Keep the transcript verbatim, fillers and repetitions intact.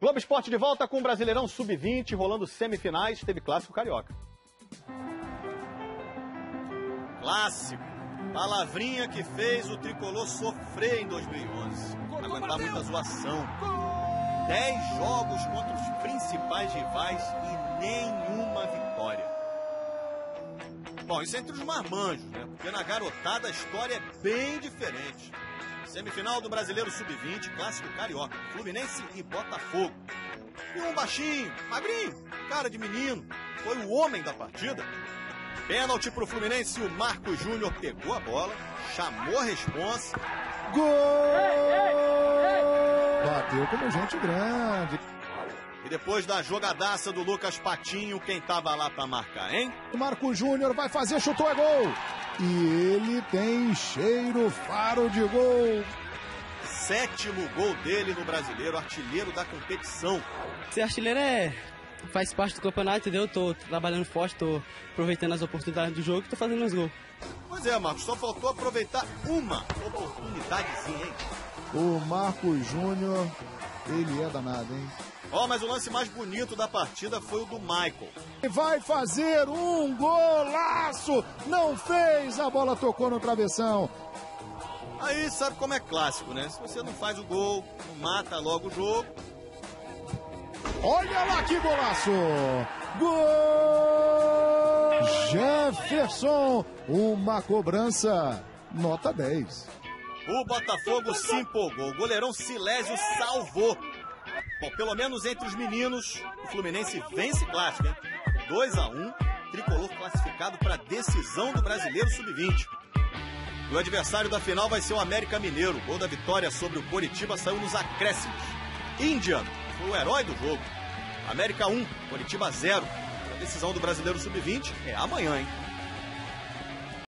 Globo Esporte de volta com o Brasileirão sub vinte, rolando semifinais, teve clássico carioca. Clássico. Palavrinha que fez o tricolor sofrer em dois mil e onze. Aguentar muita zoação. Dez jogos contra os principais rivais e nenhuma vitória. Bom, isso é entre os marmanjos, né? Porque na garotada a história é bem diferente. Semifinal do Brasileiro sub vinte, clássico carioca. Fluminense e Botafogo. E um baixinho, magrinho, cara de menino, foi o homem da partida. Pênalti pro Fluminense, o Marcos Júnior pegou a bola, chamou a responsa. Gol! Bateu como gente grande. E depois da jogadaça do Lucas Patinho, quem tava lá pra marcar, hein? O Marcos Júnior vai fazer, chutou, é gol! E ele tem cheiro, faro de gol. Sétimo gol dele no Brasileiro, artilheiro da competição. Ser artilheiro é... faz parte do campeonato, entendeu? Tô trabalhando forte, tô aproveitando as oportunidades do jogo e tô fazendo os gols. Pois é, Marcos, só faltou aproveitar uma oportunidadezinha, hein? O Marcos Júnior, ele é danado, hein? Ó, oh, mas o lance mais bonito da partida foi o do Michael. Vai fazer um golaço! Não fez, a bola tocou no travessão. Aí sabe como é clássico, né? Se você não faz o gol, não mata logo o jogo. Olha lá que golaço! Gol! Jefferson, uma cobrança nota dez. O Botafogo se empolgou, o goleirão Silésio salvou. Bom, pelo menos entre os meninos, o Fluminense vence clássico, hein? dois a um, tricolor classificado para a decisão do Brasileiro sub vinte. E o adversário da final vai ser o América Mineiro. O gol da vitória sobre o Coritiba saiu nos acréscimos. Índia foi o herói do jogo. América um, Coritiba zero. A decisão do Brasileiro sub vinte é amanhã, hein?